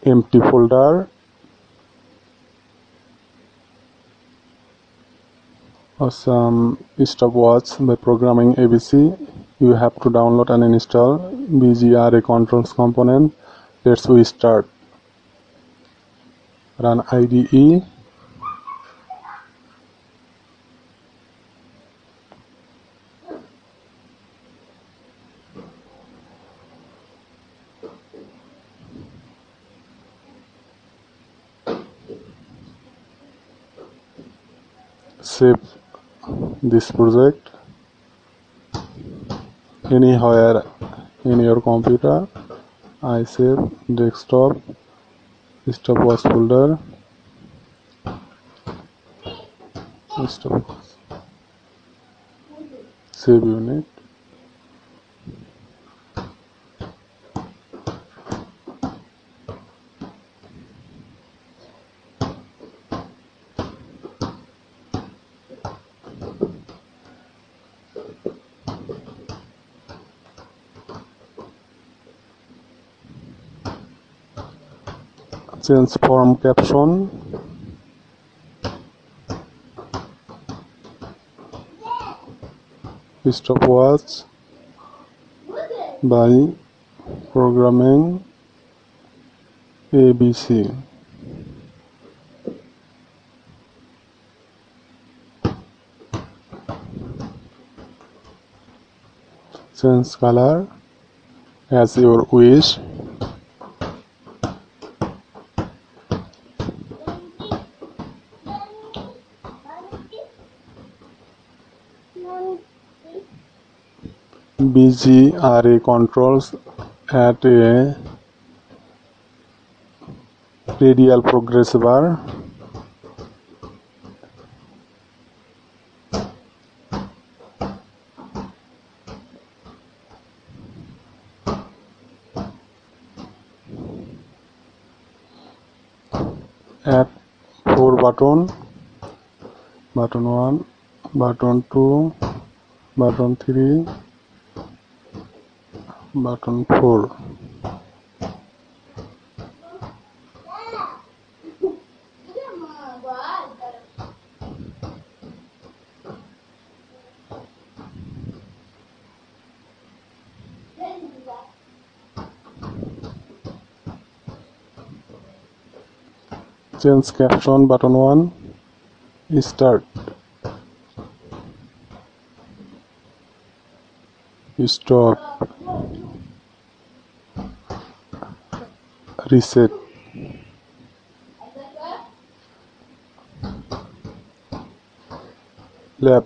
empty folder or some stopwatch by programming ABC. You have to download and install BGRA controls component. Let's we start. Run IDE. Save this project anywhere in your computer. I save desktop, stopwatch folder, stopwatch, save unit. Change form caption. Stopwatch by programming ABC. Change color as your wish. BGRA controls at a radial progress bar. Add 4 buttons: button 1, button 2, button 3, button 4. Change caption. Button 1, start, stop, reset. Lab.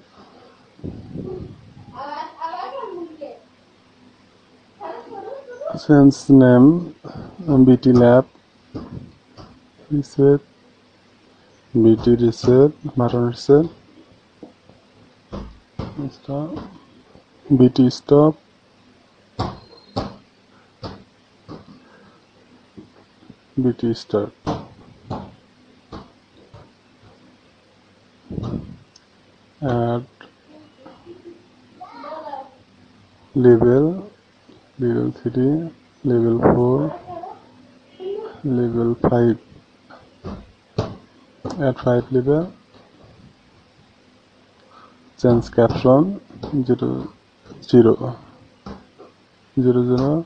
Change name BT lab. Reset, BT reset, button reset, stop, BT stop, BT start. Add level 3, level 4, level 5. Add 5 level. Change caption 0 0 0 0.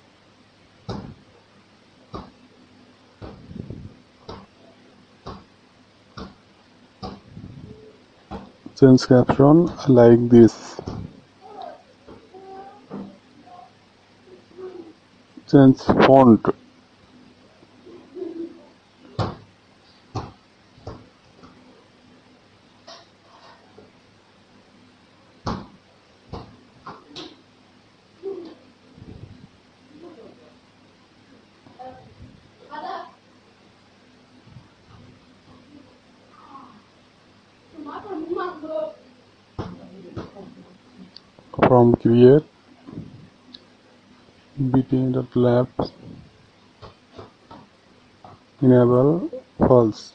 Change caption like this. Change font. From create BT.lab enable false.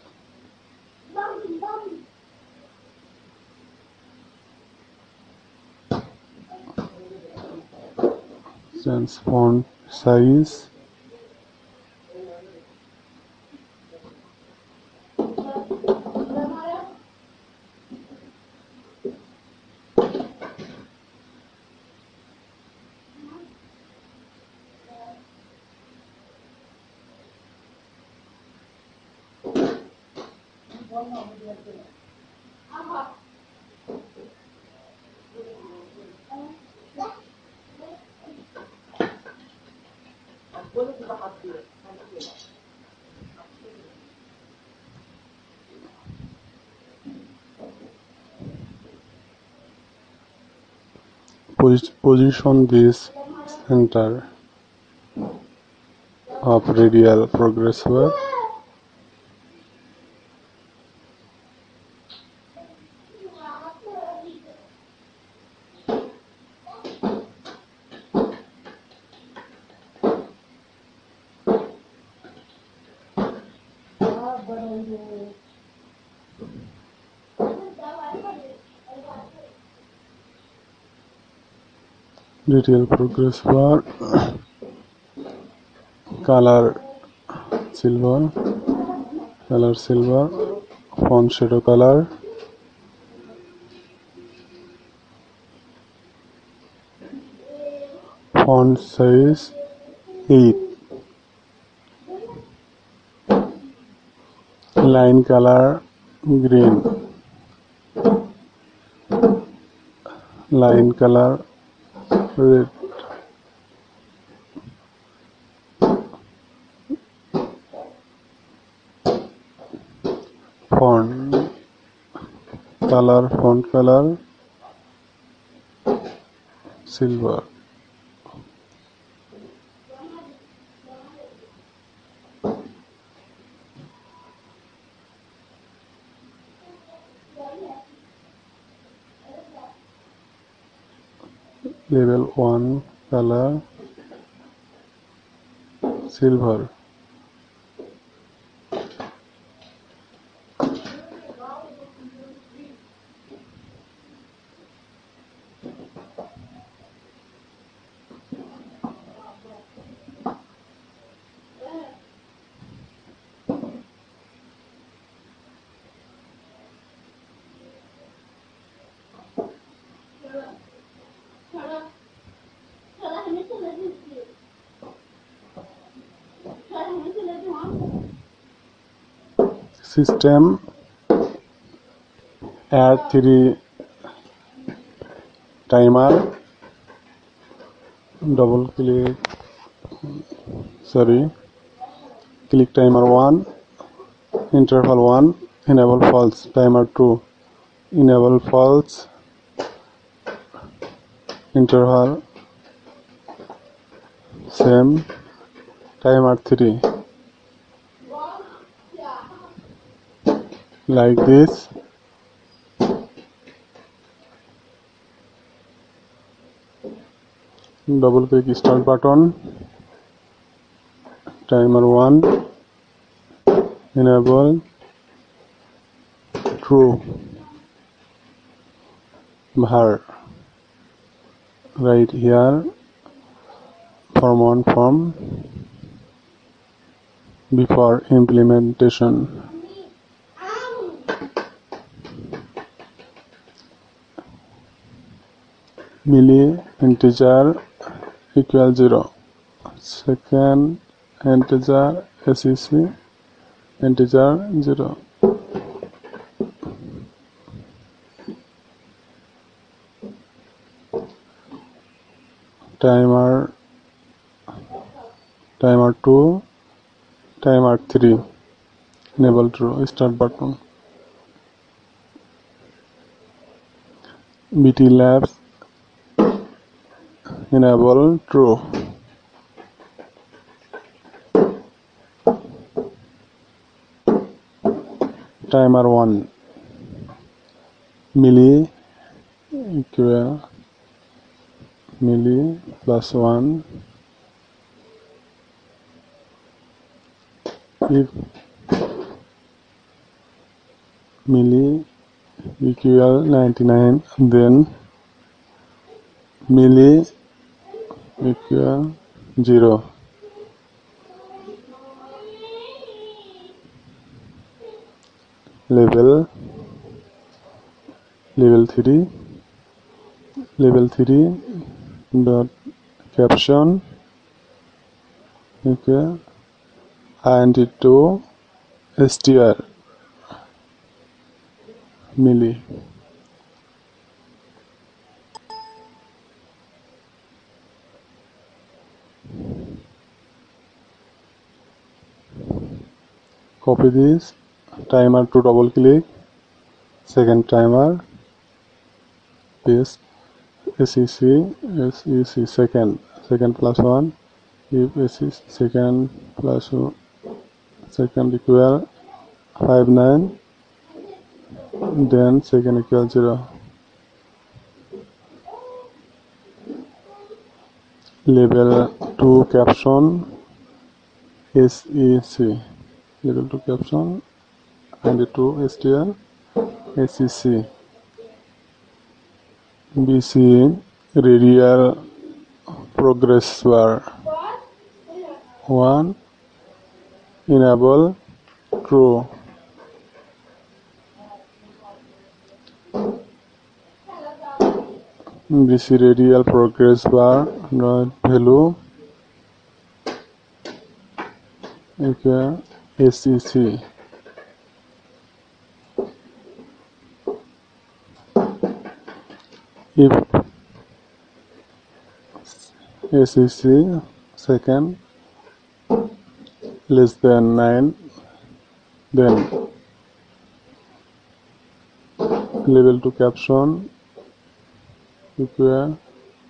Change font size Position this center of radial progressor radial progressor color silver font shadow color font size 8 line color green line color red font color silver level 1 color silver system add 3 timer double click click timer 1 interval 1 enable false timer 2 enable false interval same timer 3 like this double click start button timer 1 enable true var right here form before implementation milli integer equal 0 second integer sec integer 0 timer 2 timer 3 enable true start button bt labs enable true timer 1 milli equal milli plus 1 if milli equal 99 then milli equal 0 level 3 dot caption okay and to str milli. Copy this timer to double click. Second timer, paste SEC second plus 1. If SEC second plus 2 second equal 59, then second equal 0. Label to caption SEC. Label to caption and to str SEC. BC radial progress bar 1. Enable true. BC radial progress bar value equal SEC. If SEC second less than 9, then label to caption equal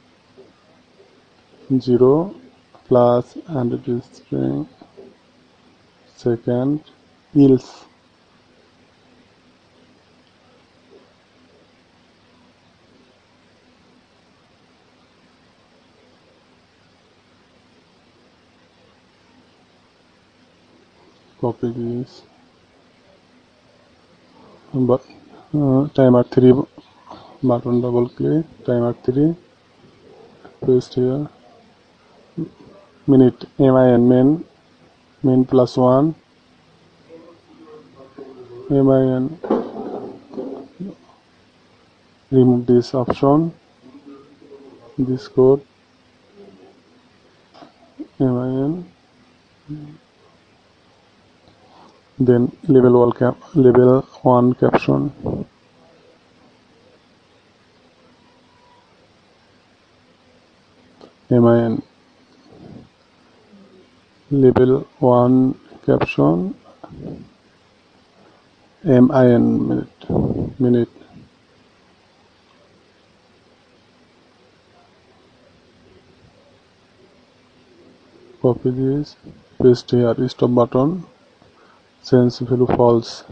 0 plus and it is string second else. Copy this. But timer 3 button, double click, timer 3, paste here. Minute min plus 1, min, remove this option, this code, min, then level 1 caption, min, level 1 caption, min minute. Copy this, paste here, stop button, change value false.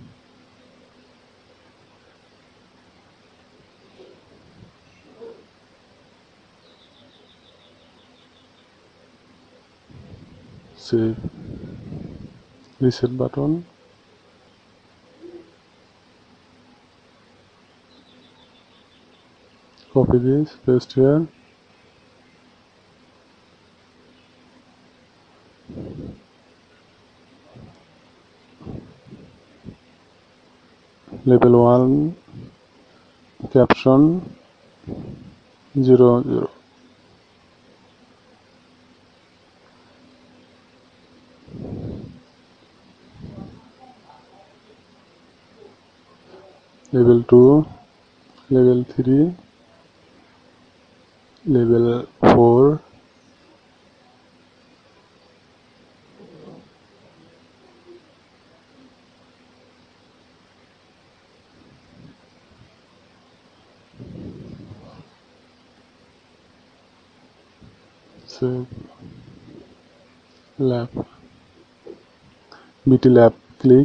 Save. Reset button. Copy this, paste here. Level 1 caption 0. Level 2, level 3, level 4, save, lab, BT lab, click,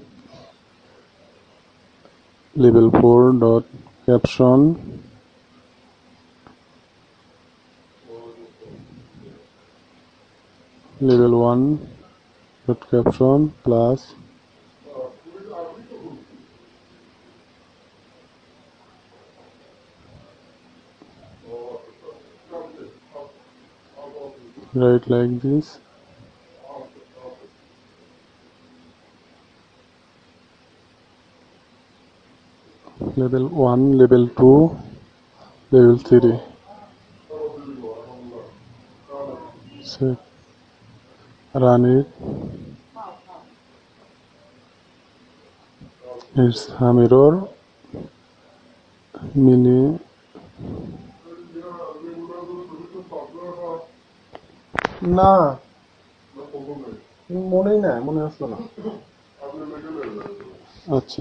level 4 dot caption, level 1 dot caption plus write like this. Level 1, level 2, level 3. Save. Run it. It's some error. মিলি না মনেই নাই, মনে আসলো না। আচ্ছা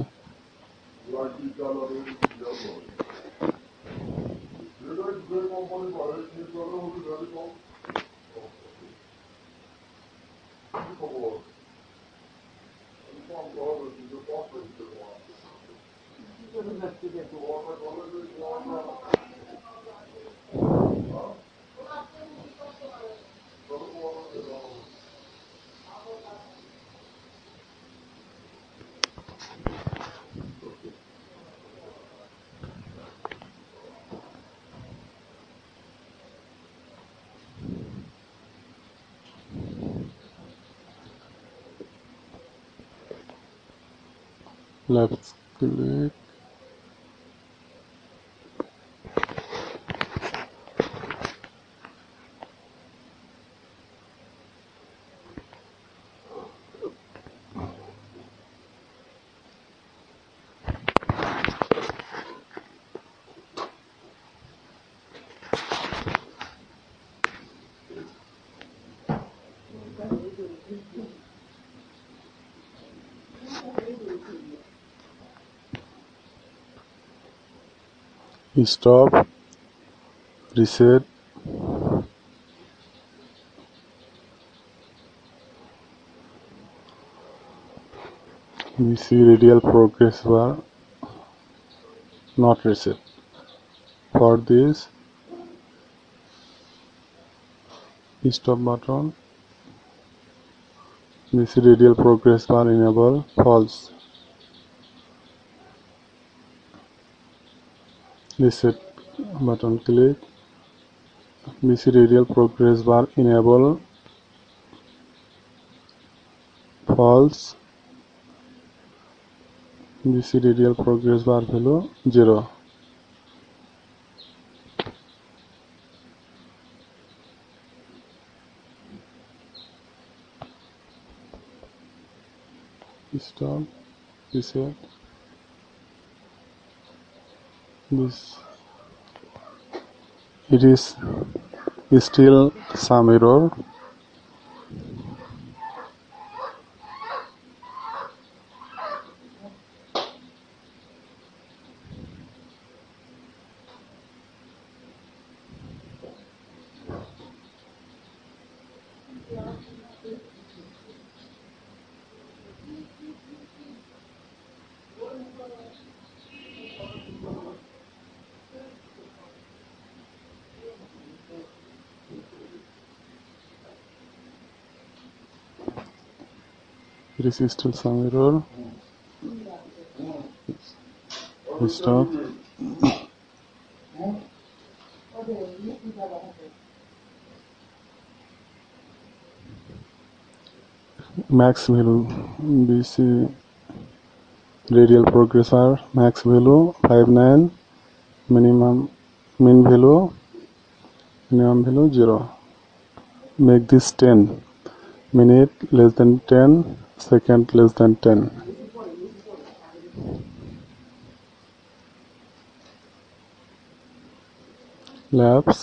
left click, stop, reset, we see radial progress bar, not reset. For this, stop button, we see radial progress bar enable, false. Reset button click, we see radial progress bar enable, false. We see radial progress bar value 0. Stop, reset. This it is still some error. It is still some error. Stop. Max value, BC radial progress bar max value 59, min value 0. Make this 10, minute less than 10, second less than 10. Labs,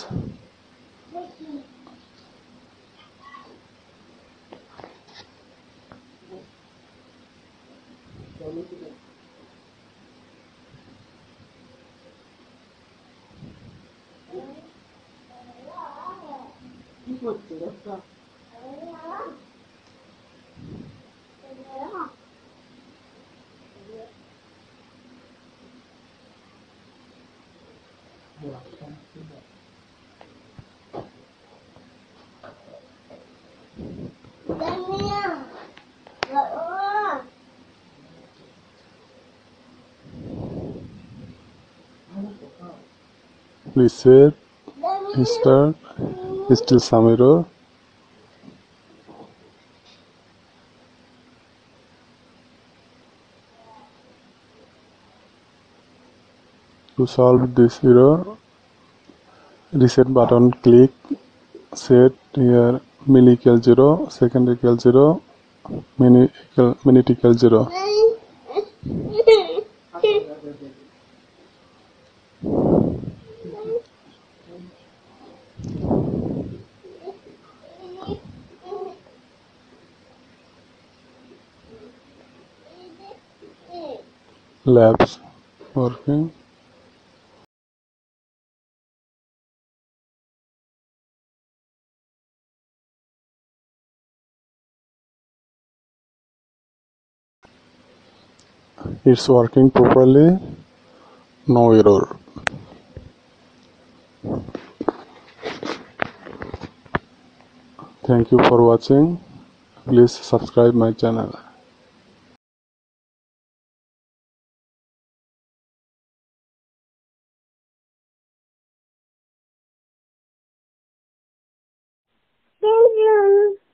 reset, start, still some error. To solve this error, reset button click, set here milli equal 0, second equal 0, minute equal 0. Labs working. It's working properly. No error. Thank you for watching. Please subscribe my channel. Thank you.